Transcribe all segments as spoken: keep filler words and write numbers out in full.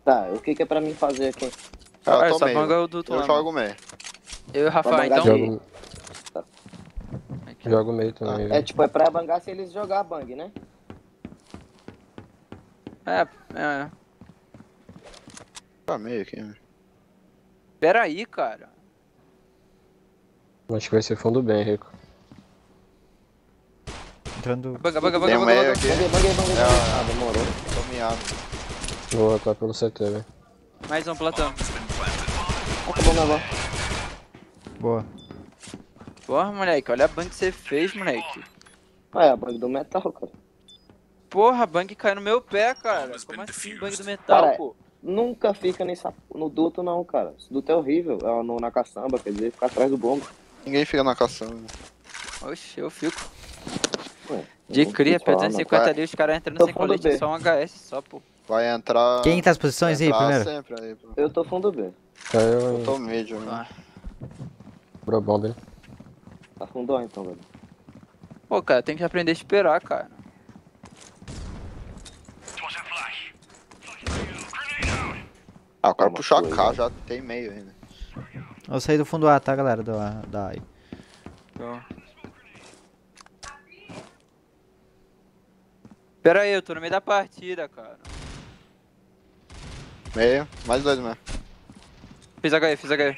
Tá, o que que é pra mim fazer aqui? Ah, Ah, eu tô só meio. banga o duto Eu lá, jogo meio. Eu e o Rafael, Pra então. bangar Jogo, Aqui. jogo meio também, É velho. tipo, é pra bangar se eles jogar bang, né? É, é. Tá meio aqui. né? Pera aí, cara. Acho que vai ser fundo bem, Rico. Entrando. Banga, banga, Tem banga, um banga, meio banga. aqui. Banguei, banguei, banguei, É, banguei. Ah, demorou. Tô miado. Vou rotar pelo C T, velho. Mais um platão. Acabou meu negócio. Boa. Porra, moleque, olha a bang que você fez, moleque. Ah, é a bang do metal, cara. Porra, a bang caiu no meu pé, cara. Como assim, bang do metal, Cara, pô? nunca fica nessa, no duto não, cara. Esse duto é horrível. É no, na caçamba, quer dizer, fica atrás do bombo. Ninguém fica na caçamba. Oxe, eu fico. Ué, De não cria, fica lá, duzentos e não. cinquenta Vai. ali, os caras entrando Tô sem fundo colete, B. só um H S só, pô. Vai entrar. Quem tá as posições vai aí entrar primeiro? sempre aí, pô. Eu tô fundo B. Tá eu Eu em tô médio, né? Ah. Brobomb, né? Tá fundo A então, velho. Pô, cara, tem que aprender a esperar, cara. Ah, o cara Toma, puxou a foi, K, velho. já tem meio ainda. Eu saí do fundo A, tá, galera? Do, da A. Então. Pera aí, eu tô no meio da partida, cara. Meio, mais dois mesmo. Fiz H E, fiz H E.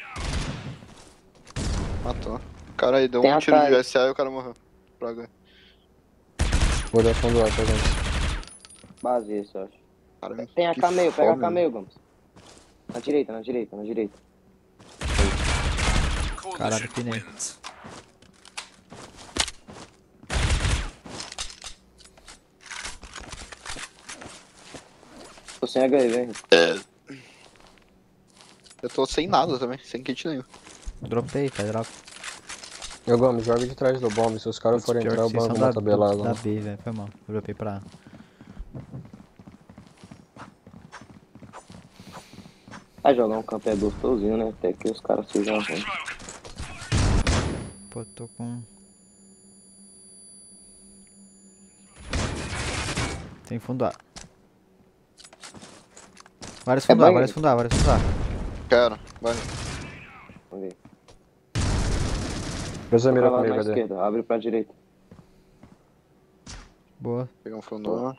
Matou. O cara aí deu Tem um tiro de atalho. S A e o cara morreu. Praga. Vou dar fundo A, tá vendo? Base esse, eu acho. Cara, Tem a que K meio, pega a fome, K né? meio, Gomes. Na direita, na direita, na direita. Caralho, pinei. Tô sem H I, velho. Eu tô sem nada também, sem kit nenhum. Dropei, tá? Drop. Eu Gomes, joga de trás do bomb. Se os caras Putz, forem pior entrar, que eu vocês banco são uma da, tabelada. da lá. B, velho. Foi mal. Eu dropei pra A. Vai jogar um campo é gostosinho, né? Até que os caras sejam ruins. Pô, tô com... Tem fundo A. Vários É fundo A, banho? vários fundo A, vários fundo A. Quero, vai. Vamos ver. Cruza a mira Vai lá comigo, na cadê? esquerda, abre pra direita. Boa. Pegar um fundo.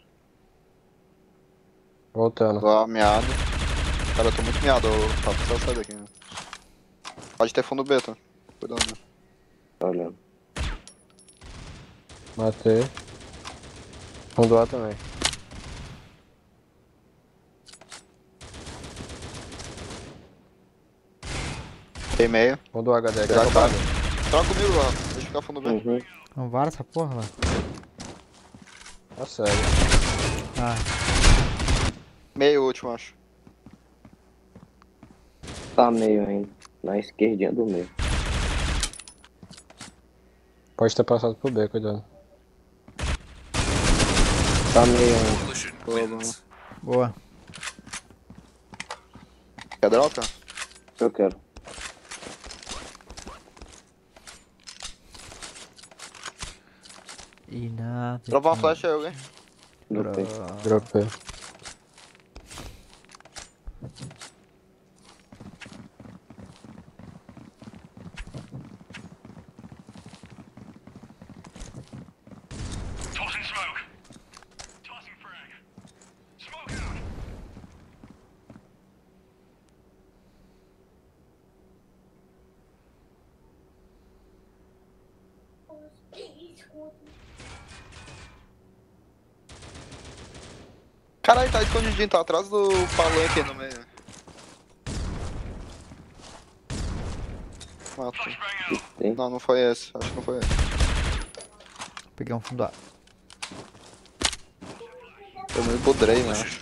Voltando. Tô miado. Cara, eu tô muito miado, eu tá precisando sair daqui, né? Pode ter fundo B, tá? Cuidado, né? Tá olhando. Matei. Fundo A também. Tem meio. Fundo A, H D. Já Quer tá. roubar? Troca comigo lá, deixa eu ficar fundo B. Uhum. Não vara essa porra lá. Tá sério. Ah, Meio último, acho. Tá meio ainda. Na esquerdinha do meio. Pode ter passado pro B, cuidado. Tá meio ainda. Boa, boa. boa. Quer droga? Eu quero. E nada. Dropa uma flecha aí, alguém. Dropei. Dropei. Caralho, tá escondidinho, tá atrás do palanque aí no meio. Mato. Tem. Não, não foi esse, acho que não foi esse. Peguei um fundo A. Eu me podrei, né? acho.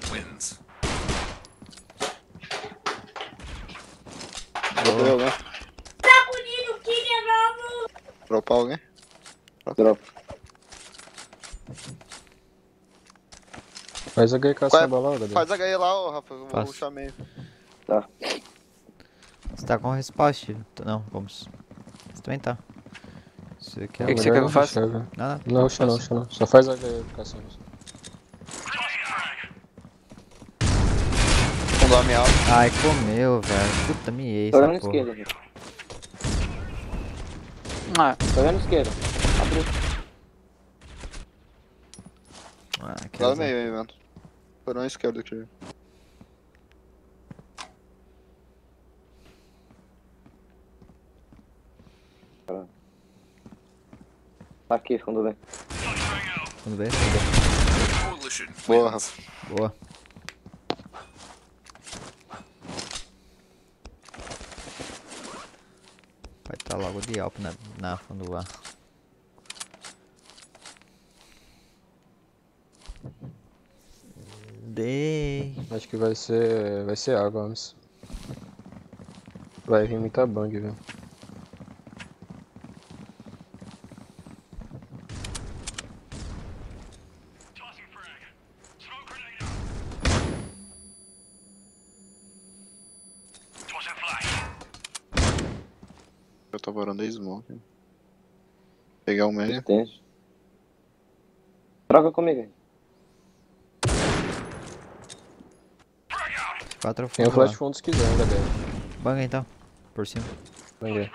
Dropei alguém? Dropar alguém? Drop. Faz a gay Qual é? caçamba lá, H D. Faz H E lá, ô Rafa, eu vou Faço. rushar meio. Tá. Você tá com respawn, tio? Não, vamos. Você também tá. Você quer... O que que você quer que eu faça? Não, não. Não, ruxa não, ruxa não. Só faz a gay caçamba. Fundo Fundo ameaça. Ai, comeu, velho. Puta, miei Tô essa olhando porra. esquerda, velho. Ah, Tô olhando esquerda. Abriu. Ah, que Lá no azar. meio aí, mano. Por uma esquerda aqui. Tá aqui, fundo bem. Tudo bem? Tudo Coalition Boa, wins. Rafa. bem. Boa. Vai estar logo de Alp na, na fundo A. Dei. Acho que vai ser. Vai ser A, Gomes. Vai vir muita bang, velho. Eu tô varando a smoke. Pegar o meio. Tenso. Troca comigo aí. Quatro Tem o fundo A. flash fundo se quiser, ainda deve. Banga então. Por cima. Banguei.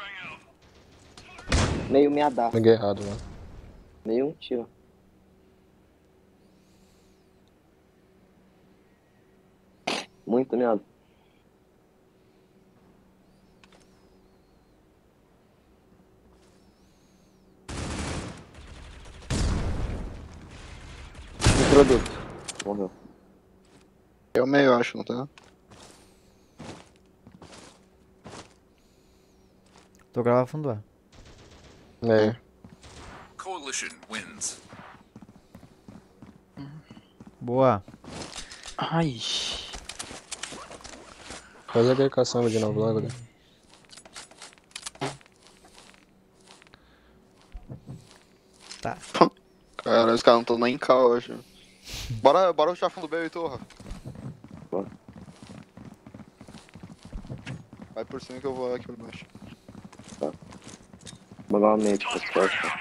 Meio meadaço. Banguei errado, mano. Meio um tiro. Muito meado. Um produto. Morreu. É o meio, eu acho, não tá? Tô gravando fundo A. É. Coalition wins. Boa. ai. Faz aquele caçamba de novo logo, né? Tá. Cara, os caras não estão nem em K hoje. Bora, bora puxar fundo B, Heitor, Rafa. Bora. Vai por cima que eu vou aqui por baixo. Vou dar uma meia pra esse próximo.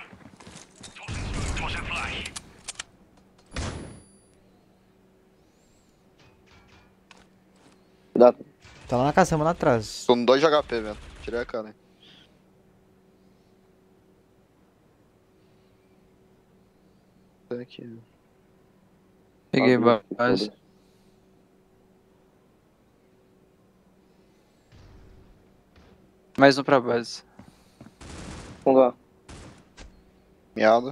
Cuidado. Tá lá na caçamba lá atrás. Tô no dois de H P, velho. Tirei a cara, hein. Tá aqui. Peguei Abriu, base. foda-se. Mais um pra base. Fundo A. Miado.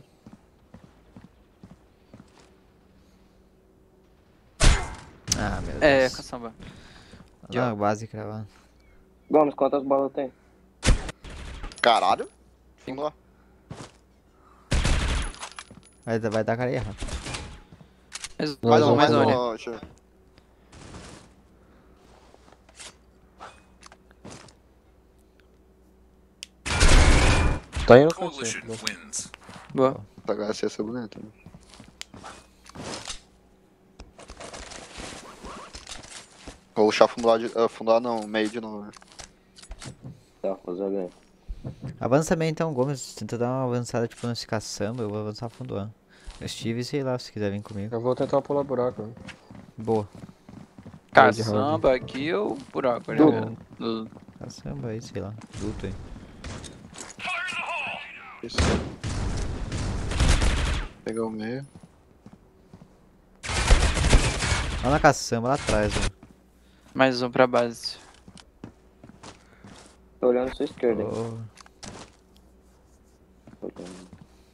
Ah, meu Deus. É, caçamba. Não, base cravada. Gomes, quantas balas tem? Caralho. Fundo A. Vai, dar- vai dar cara aí errado. Mais, Não, mais não, um, mais não, um não. ali. ó, deixa eu- Tá indo no Coalition cantinho. wins. Boa. Essa H S ia ser bonita. né? Vou puxar fundo A, de, uh, fundo A não, meio de novo, né? Tá, fazer bem. Avança bem então, Gomes. Tenta dar uma avançada tipo nesse caçamba. Eu vou avançar fundo A. Eu estive, sei lá, se quiser vir comigo. Eu vou tentar pular buraco, né? Boa. Caçamba aqui ou buraco? Du- né? Do- Caçamba aí, sei lá. Duto aí. Isso. Pegar o meio. Lá na caçamba, lá atrás, ó. Mais um pra base. Tô olhando a sua esquerda, hein? Oh. Tô olhando.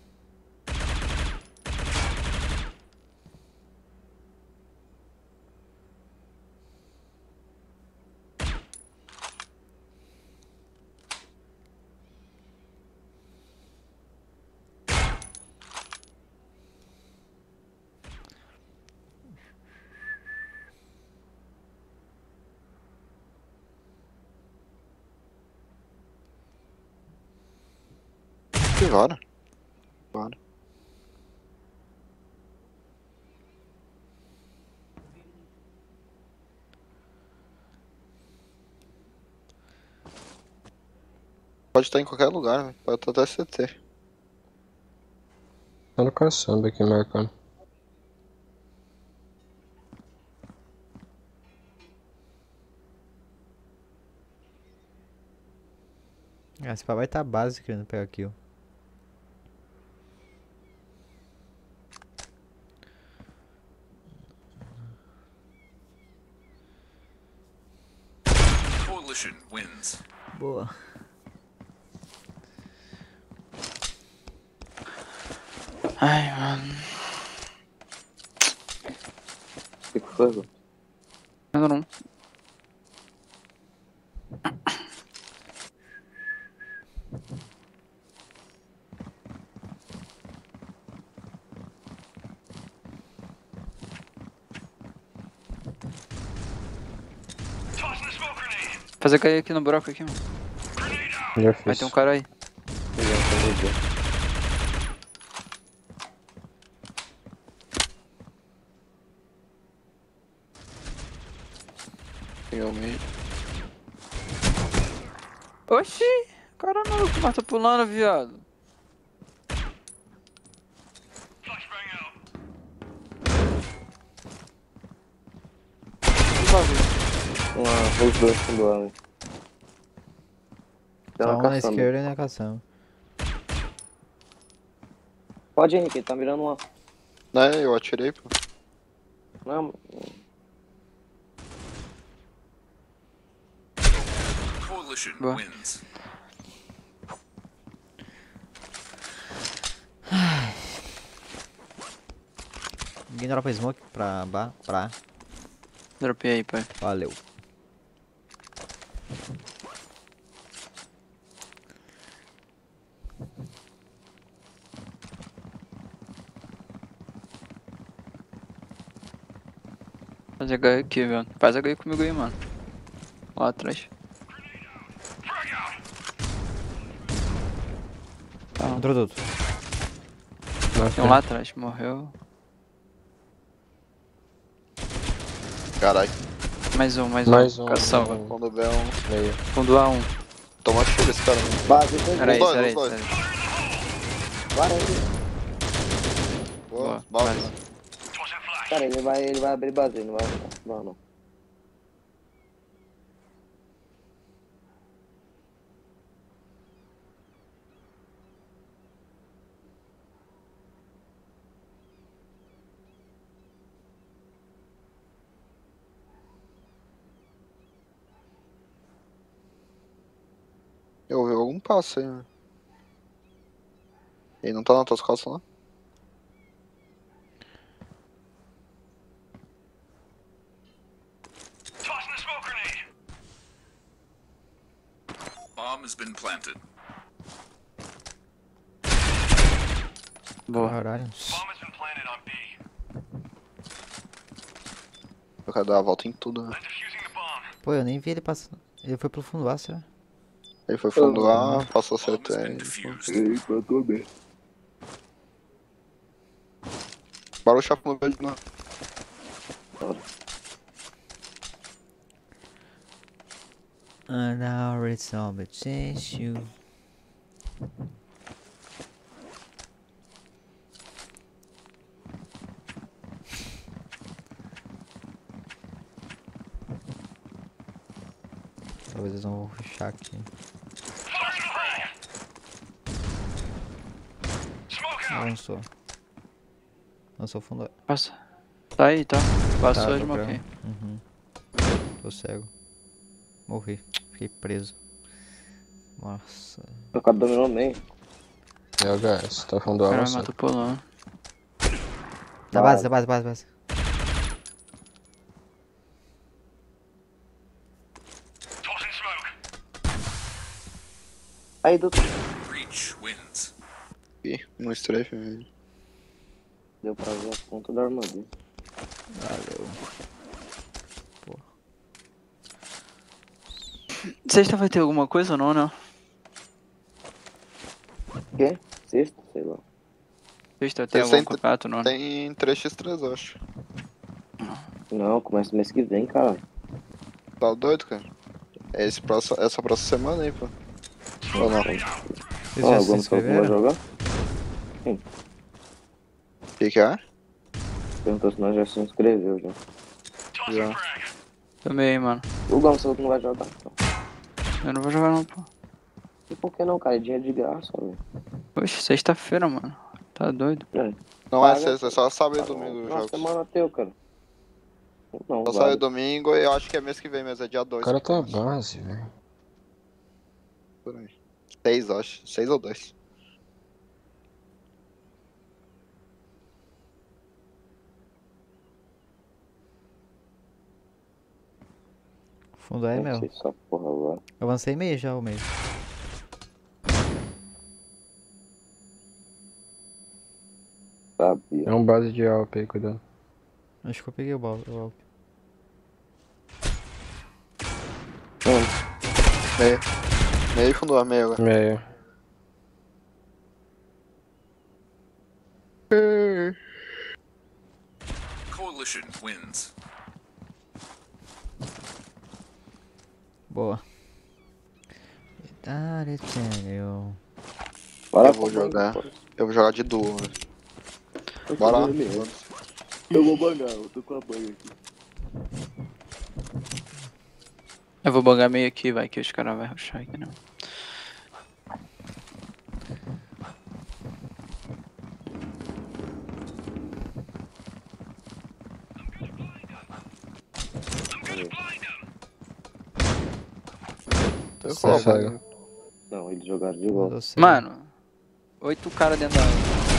Que bora. Bora. Pode estar em qualquer lugar, velho. Pode estar até C T. Tá no caçamba aqui marcando. Ah, esse pá vai tá base querendo pegar kill. Coalition wins. Boa. Ai, mano. O que que foi, velho? Ainda não. Fazer cair aqui no buraco aqui, mano. Já Vai fiz. ter um cara aí. Peguei um P V G. Peguei o meio. Oxi! Cara maluco, mas tá pulando, viado. Que bagulho. Uma, os dois com duelo. Tem Só uma um na caçamba. esquerda e na caçamba. Pode, Henrique, ele tá mirando uma. Né, eu atirei, pô. Não, Coalition Boa. wins. Ninguém dropa smoke pra ba, pra. Dropei aí, pai. Valeu. Fazer H aqui, velho. Faz H comigo aí, mano. Lá atrás. Entrou tudo. Tem um lá atrás, morreu. Caralho. Mais um, mais um. Mais um. Caçamba. um Quando der um. Meio. Fundo A um. Toma tiro esse cara, mano. base, tem Era dois, isso, era os isso. dois. era isso. varanda. Boa, Boa, base. base. Cara, ele vai, ele vai abrir base, ele não vai. Não, não. Eu ouvi algum passo aí, né? Ele não tá nas tuas costas, não? Bomb has been planted. Boa. Caralho. Eu quero dar a volta em tudo, né? Pô, eu nem vi ele passando. Ele foi pro fundo lá, será? Ele foi fundo A, passou C Bomb has been T. defused. Ele plantou bem. Barulho chapa no meio de novo. And now it's all but chase you. Talvez eles não vão fechar aqui. Avançou. Lançou o fundo. Passa. Tá aí, tá. Passou, Tá, de tô moquei. Uhum. Tô cego. Morri. Fiquei preso. Nossa. O cara dominou meio. É o H S. Tá fundo O cara me avançado. matou pulando. Da base, da base, base, base. Aí, doutor. Breach wins. Ih, no strafe, velho. Deu pra ver a ponta da armadura. Valeu. Sexta vai ter alguma coisa ou não, né? Quê? Sexta? Sei lá. Sexta tem Sexta algum tem- campeonato, não? Tem três por três, eu acho. Não, começa mês que vem, cara. Tá doido, cara? É esse próximo, essa próxima semana aí, pô. Ou não? Vocês Ah, já se vamos falar que vai inscreveram? jogar? O que que é? Perguntou se nós já se inscreveu já. Já. Também, mano. O Gomes falou que não vai jogar. Então. Eu não vou jogar não, pô. E por que não, cara? É dinheiro de graça, velho. Oxe, sexta-feira, mano. Tá doido? Não é Paga, sexta, é só sábado e Paga domingo os uma jogos. semana teu, cara. Não, Só vale. sai domingo e eu acho que é mês que vem, mas é dia O dois. cara tá base, velho. Por aí. Seis, acho. Seis ou dois. Fundo é Não meu. sei essa porra agora. Eu avancei meio já, o meio. Sabia. É um base de Alp aí, cuidado. Acho que eu peguei o bal. o Alp. Meio. Meio e fundou, meio agora. Meio. Coalition wins. Boa. Verdade, sério. Bora Eu vou pro banho, jogar. pô. Eu vou jogar de duo, né? Eu Bora lá. tô mesmo. Eu vou bangar, eu tô com a banha aqui. Eu vou bangar meio aqui, vai, que os caras vão rushar aqui, não. Eu Você vou, sabe. mano. Não, eles jogaram de volta. Mandou certo. Mano, oito caras dentro da água.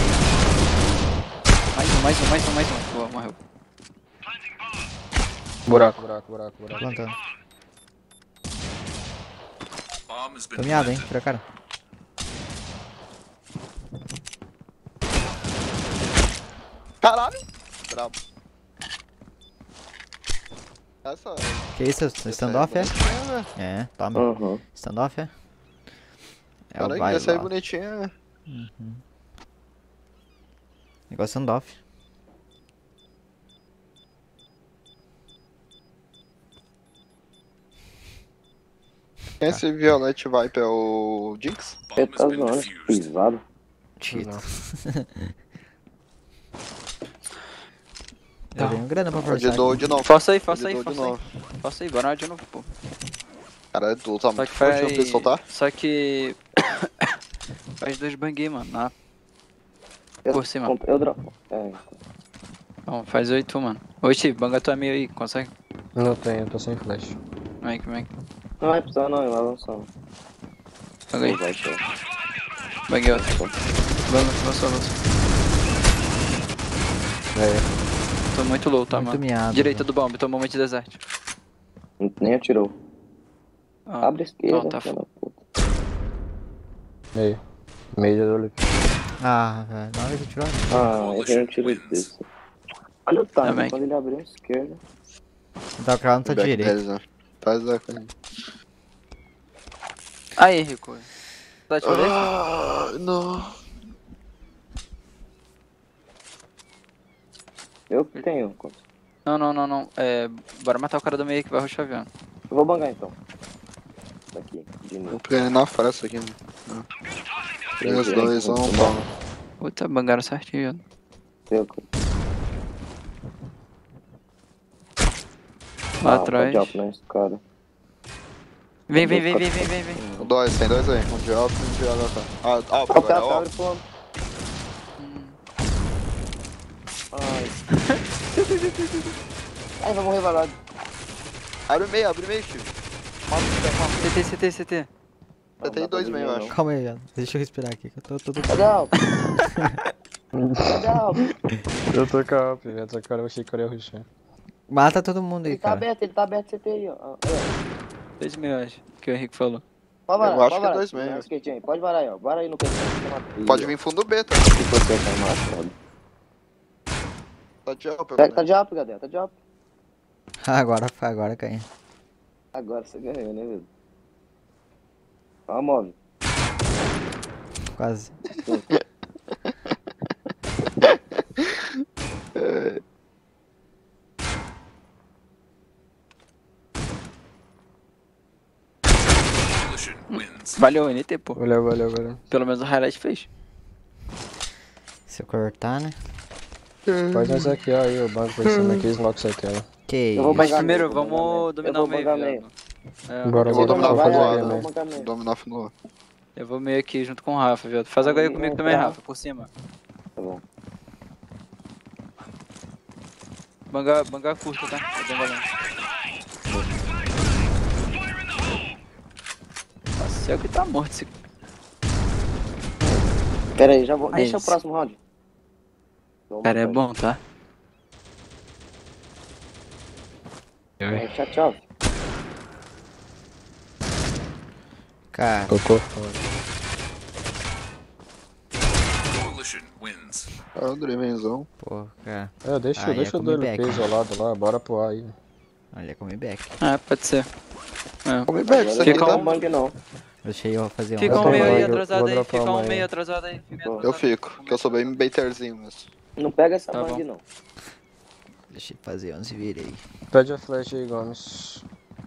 Mais um, mais um, mais um, mais um. Boa, morreu. Buraco, buraco, buraco, buraco. Plantando. Bomb has been Tô miado, hein? planted. Tira a cara. Caralho! Brabo. Essa Que isso? Standoff é? é? Bonitinha, né? É, toma. Aham. Standoff é? É o Caralho, vai essa aí é lá. bonitinha, né? Igual standoff. Quem é esse Violet Vipe é o Jinx? Bomb has Eita, been zona, defused. pisado. Tito. Não. Eu tenho grana pra De forçar duo aqui. de novo. Força aí, força De aí, duo de força aí. novo. Força aí, bora de novo, pô. Cara, é duo, tá Só muito que forte, faz... não precisa soltar. Só que... faz dois bang, mano. Na... Eu, Por cima. comp- eu dropo. É, Não, faz oito, mano. Oxi, banga tua meio aí, consegue? Não tenho, tô sem flash. Vem aqui, vem aqui. não vai precisar não, vai lançar. Banga aí. Vai ser. Banguei outro. Banga, lançou, lançou. Meio. Tô muito low, tá, Muito mano? miado. Direita velho. do bomb, tomou muito desert. Nem atirou. Ah, Abre a esquerda, Não, tá filha foda. da puta. Meio. Meio de olho. Ah, velho. Na hora que eu tirar. Ah, eu tenho um tiro desse. Olha o Tá time, bem. quando ele abriu a esquerda. Então o cara não tá Back direito. deles, né? Faz a coisa. Aí, Rico. Tá de fazer? Ah, não. Eu que tenho. Não, não, não, não. É, bora matar o cara do meio que vai rushar avião. Eu vou bangar então. Daqui, de novo. Vou pegar ele na fresta aqui, mano. três, dois, um, bom. Puta, bangaram certinho. Eu, Lá ah, atrás. Pode up nesse cara. Vem, vem, vem, vem, vem, vem, vem. Dois, tem dois aí. Um de alto e um de H K. Ah, ah, Ó, o agora cara é tá ó. abre plano. Ai. Ai, vai morrer varado. Abre meio, abre meio, tio. C T, C T, C T. Você tem dois meio, eu acho. Calma aí, velho. Deixa eu respirar aqui. Que eu tô todo. Cadê a Alp? Cadê a Alp? Eu tô com a Alp, velho. Essa cara eu achei que eu ia rushar. Mata todo mundo aí, Ele tá cara. aberto, ele tá aberto, C T aí, ó. Ah, é. Dois mil, acho. Que o Henrique falou. Pode varar, Eu acho pode que é varar. dois meio. Na esquerdinha aí, pode varar aí, ó. Vara aí no canto. Pode vir fundo B, tá? Se for tentar matar, Tá de alto, Tá, pelo tá menos. de up, Gadel, tá de up. Agora, agora caiu. Agora você ganhou, né, velho? Ó, move. Quase. Coalition wins. Valeu, N T, pô. Valeu, valeu, valeu. Pelo menos o highlight fez. Se eu cortar, né? Pode nós aqui, ó, aí, o banco por cima aqui, smoke essa tela. Que Eu vou isso. Mas bangar primeiro, meio, vou bangar vamos meio. dominar Eu o vou meio, bangar viado. meio. É, Bora, Eu vou bora, dominar bora o fazer fundo a A, game né? aí. Vou bangar meio. Dominar fundo A. Eu vou meio aqui junto com o Rafa, viu? Faz H I comigo também, Rafa, por cima. Tá bom. Banga, banga curta, tá? É bem valente. Nossa, céu que tá morto esse... Pera aí, já vou. Aí, Deixa o esse- próximo round. Vou Cara, é matar bom, tá? ele. É, tchau, tchau. Cara, Cocô. Coalition wins. É o Drivenzão. pô, cara. É, deixa, Aí é deixa o do comeback. L P isolado lá, bora pro A aí. Olha, é comeback. É, pode ser. É. Come back, isso aqui Fica tá... um- Bang não. Deixei eu fazer um. Fica um tô meio bom, aí eu atrasado vou aí, dropar fica uma um aí. meio atrasado aí. fica meio Eu Eu atrasado. fico, que eu sou bem baiterzinho mesmo. Não pega essa Tá bang bom. não. Deixei fazer um, se virei. Pede a flash aí, Gomes.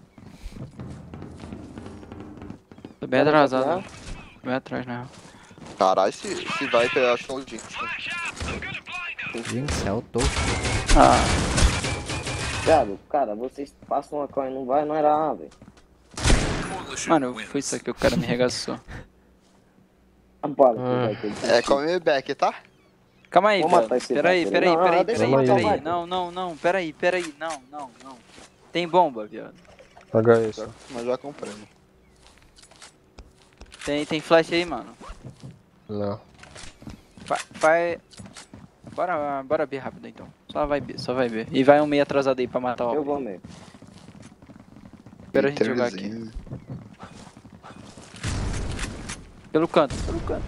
Tô bem atrasado. Bem atrás, né? Caralho, se, se vai pegar show de Jinx. Jinx, é o topo. Ah, Thiago, cara, vocês passam uma coin, não vai, não era A, velho. Coalition mano, wins. foi isso aqui, o cara me regaçou. Ah, para, que Hum. vai ter que É, come back, tá? Calma aí, Vou velho. matar esse Peraí, Viper. peraí, Não, peraí, não, deixa peraí, eu matar o peraí. Viper. Não, não, não, peraí, peraí. Não, não, não. Tem bomba, viado. Paga isso. Mas já comprei. Tem, tem flash aí, mano. Não. Vai, vai... Bora, bora B rápido então. Só vai B, só vai B. E vai um meio atrasado aí pra matar o Eu Alpha. vou mesmo. Espera a gente jogar aqui. Baiterzinho. Pelo canto, pelo canto.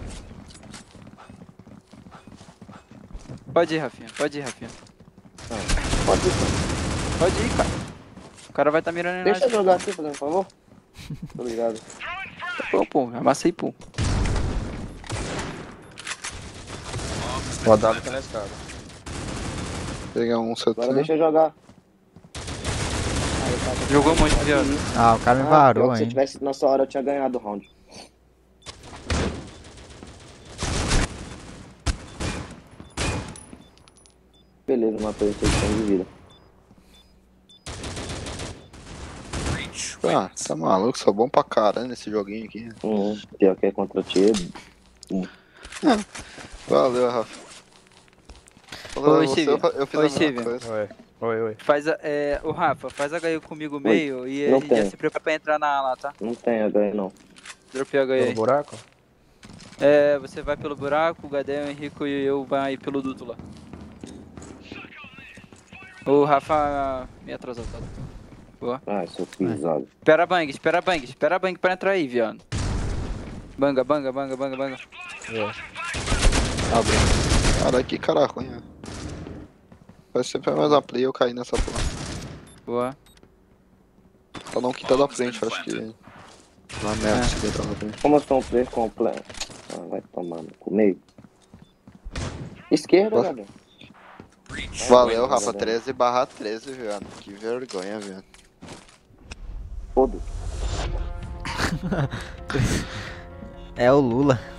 Pode ir, Rafinha, pode ir, Rafinha. Pode ir. Pode ir, cara. O cara vai tá mirando em nós. Deixa eu jogar aqui, por favor. Obrigado. Pô, pô, amassa aí, pô. O A W tá na escada. Pegar um Agora setão. deixa eu jogar. Jogou muito, viado. Ah, o cara me Ah, varou, pior que se eu hein. tivesse na sua hora eu tinha ganhado o round. Beleza, matou esse aí de vida. Reach Ah, wins. tá maluco, sou bom pra caralho nesse joguinho aqui. Hum, pior que é contra ti. Valeu, Rafa. Falou, Oi, você, Steve. eu, eu fiz Oi, a mesma Steve. coisa. Oi, oi, oi. Faz a, é, o Rafa, faz H I comigo meio e a não gente já tem. se prepara pra entrar na A lá, tá? Não tem H aí não. Dropei H I Pelo aí. buraco? É, você vai pelo buraco, o Gadel, o Henrico e eu vai pelo duto lá. O Rafa me atrasou, tá? Boa. Ah, seu pisado. Espera a bang, espera a bang, espera a bang pra entrar aí, viado. Banga, banga, banga, banga, banga. É. Caralho, que cara ruim, né? Vai ser pra mais uma play eu cair nessa porra. Boa. Só não quita da frente, eu acho que. Na merda, É. se deitar na frente. Como eu sou um player completo? Ah, vai tomar no comigo. Esquerda, Posso? galera. Reach Valeu, wins. Rafa, treze barra treze, viado. Que vergonha, viado. Foda-se. É o Lula.